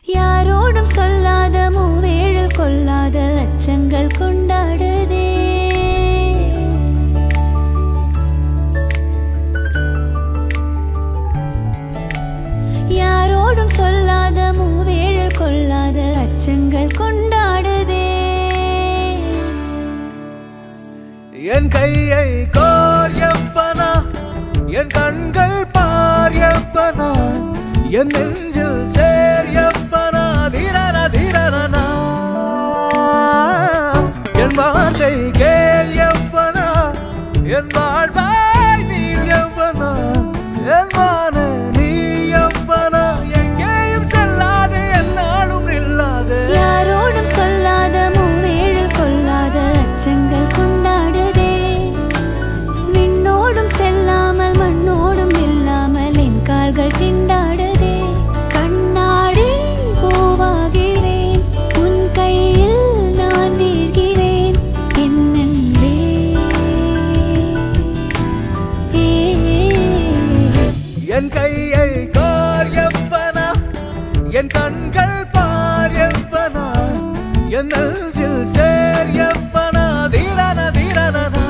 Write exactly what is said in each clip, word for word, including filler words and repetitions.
யாரோடும் சொல்லாத மூவேழல் கொள்ளாத அச்சங்கள் கொண்டாடுதே. யாரோடும் சொல்லாத மூவேழல் கொள்ளாத அச்சங்கள் கொண்டாடுதே. என் கையை கோர் யவ்வனா, என் கண்கள் பார் யவ்வனா, என் நெஞ்சில் சேர் யவ்வனா, தீரன தீரனா. என் வார்த்தை கேள் யவ்வனா, என் வாழ்வாய் நீ யவ்வனா, என் மான நீ யவ்வனா, எங்கேயும் செல்லாத என்னாலும் இல்லாத. யாரோடும் சொல்லாத மூவேழல் கொள்ளாத அச்சங்கள் கொண்டாடுதே. விண்ணோடும் செல்லாமல் மண்ணோடும் இல்லாமல் என் கால்கள் திண்டாடுதே. கண்ணாடி பூவாகிறேன், உன் கையில் நான் வீழ்கிறேன் என் அன்பே. என் கையை கோர் யவ்வனா, என் கண்கள் பார் யவ்வனா, என் நெஞ்சில் சேர் யவ்வனா, தீரன தீரனா.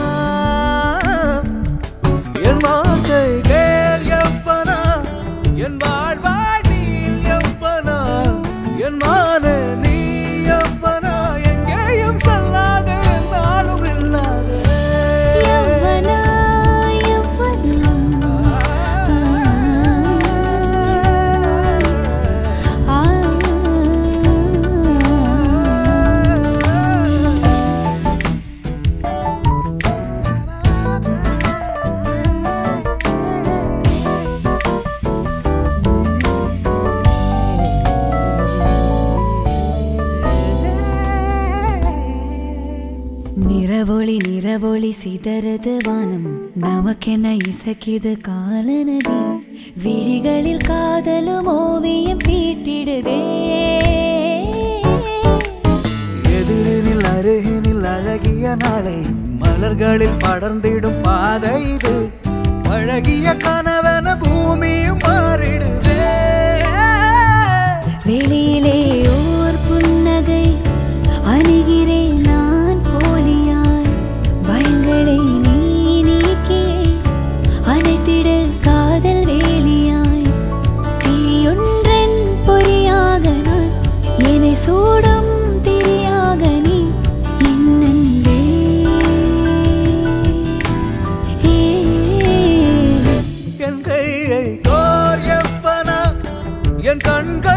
என் வார்த்தை கேள் யவ்வனா, என் வாழ்வாய் நீ யவ்வனா, என் மான நீ யவ்வனா, எங்கேயும் செல்லாத என்னாலும் இல்லாத. யவ்வனா யவ்வனா ஆ. நிறவொளி நிறவொளி சிதறது வானம், நமக்கென இசைக்குது காலநதி. விழிகளில் காதலும் ஓவியம் தீட்டிடுதே. எதிரினில் அருகினில் அழகிய நாளை, மலர்களில் படர்ந்திடும் பாதை இது. அழகிய கனவன பூமியும் மாறிடுதே. வெளியிலே ஓர் புன்னகை, அணுகிறேன் நான் போலியாய். பயங்களை நீ நீக்கி அணைத்திட காதல் வேலியாய். தீயொன்றன் பொறியாக நான், என்னை சூடும் திரியாக நீ என் அன்பே. என் கையை கோர் யவ்வனா, என் கண்கள்